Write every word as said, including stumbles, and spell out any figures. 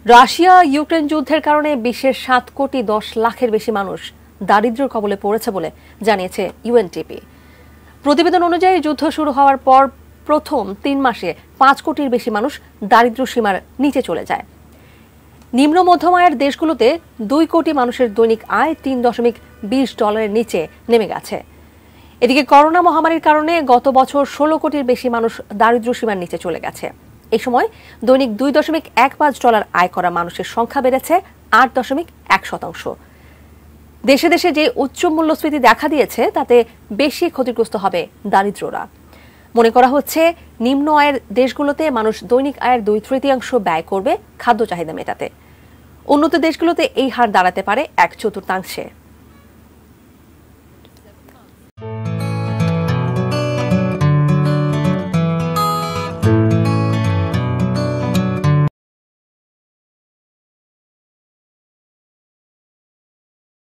Russia Ukraine যুদ্ধের কারণে বিশ্বের সাত কোটি দশ লাখের বেশি মানুষ দারিদ্র্যের কবলে পড়েছে বলে জানিয়েছে ইউএনডিপি। প্রতিবেদন অনুযায়ী যুদ্ধ শুরু হওয়ার পর প্রথম তিন মাসে পাঁচ কোটির বেশি মানুষ দারিদ্র্য সীমার নিচে চলে যায়। নিম্ন মধ্যম আয়ের দেশগুলোতে দুই কোটি মানুষের দৈনিক আয় তিন দশমিক বিশ ডলারের নিচে নেমে গেছে। এদিকে করোনা মহামারীর কারণে গত বছর ষোলো কোটির বেশি মানুষ দারিদ্র্য সীমার নিচে চলে গেছে। এই সময় দৈনিক দুই দশমিক এক পাঁচ ডলার আয় করা মানুষের সংখ্যা বেড়েছে আট দশমিক এক শতাংশ। দেশে দেশে যে উচ্চ মূল্যস্ফীতি দেখা দিয়েছে তাতে বেশি ক্ষতিগ্রস্ত হবে দারিদ্ররা। মনে করা হচ্ছে নিম্ন আয়ের দেশগুলোতে মানুষ দৈনিক আয়ের দুই তৃতীয়াংশ ব্যয় করবে খাদ্য চাহিদা মেটাতে। উন্নত দেশগুলোতে এই হার দাঁড়াতে পারে এক চতুর্থাংশে।